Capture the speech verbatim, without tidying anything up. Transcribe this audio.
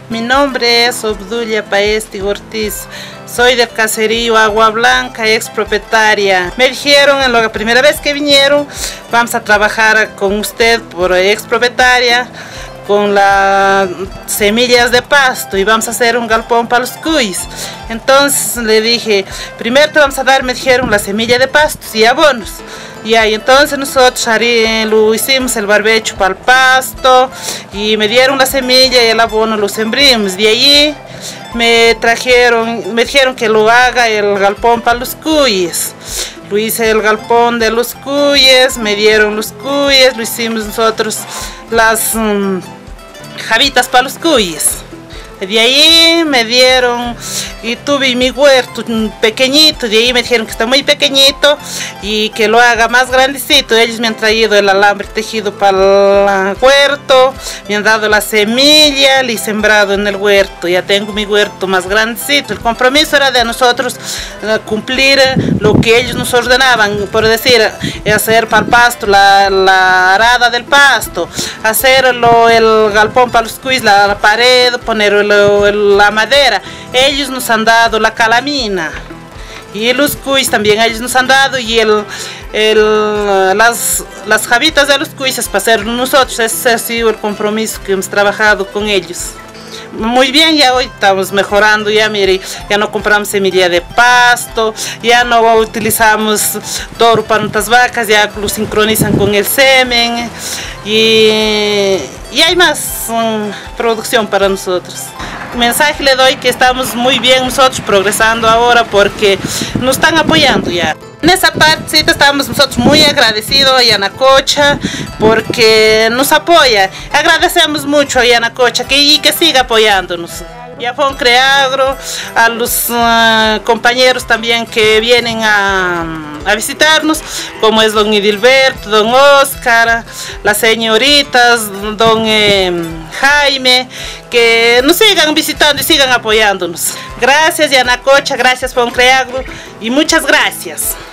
Mi nombre es Obdulia Paesti Ortiz. Soy del caserío Agua Blanca, ex propietaria. Me dijeron en la primera vez que vinieron, vamos a trabajar con usted por ex propietaria con las semillas de pasto y vamos a hacer un galpón para los cuys. Entonces le dije, primero te vamos a dar, me dijeron, la semilla de pastos y abonos. Y ahí entonces nosotros lo hicimos el barbecho para el pasto y me dieron la semilla y el abono lo sembrimos. De allí me trajeron, me dijeron que lo haga el galpón para los cuyes. Lo hice el galpón de los cuyes, me dieron los cuyes, lo hicimos nosotros las um, jabitas para los cuyes. De ahí me dieron y tuve mi huerto pequeñito, de ahí me dijeron que está muy pequeñito y que lo haga más grandecito. Ellos me han traído el alambre tejido para el huerto, me han dado la semilla, le he sembrado en el huerto, ya tengo mi huerto más grandecito. El compromiso era de nosotros uh, cumplir lo que ellos nos ordenaban, por decir, hacer para el pasto, la, la arada del pasto, hacerlo el galpón para los cuis, la, la pared, poner el la madera. Ellos nos han dado la calamina y los cuis también ellos nos han dado y el, el, las, las jabitas de los cuis para hacer nosotros. Ese ha sido el compromiso que hemos trabajado con ellos. Muy bien, ya hoy estamos mejorando, ya mire, ya no compramos semilla de pasto, ya no utilizamos toro para nuestras vacas, ya lo sincronizan con el semen y, y hay más um, producción para nosotros. Mensaje le doy que estamos muy bien nosotros progresando ahora porque nos están apoyando ya. En esa parte sí estamos nosotros muy agradecidos a Yanacocha porque nos apoya. Agradecemos mucho a Yanacocha que, y que siga apoyándonos. Y a Foncreagro, a los uh, compañeros también que vienen a, a visitarnos, como es don Edilberto, don Oscar, las señoritas, don eh, Jaime, que nos sigan visitando y sigan apoyándonos. Gracias Yanacocha, gracias Foncreagro y muchas gracias.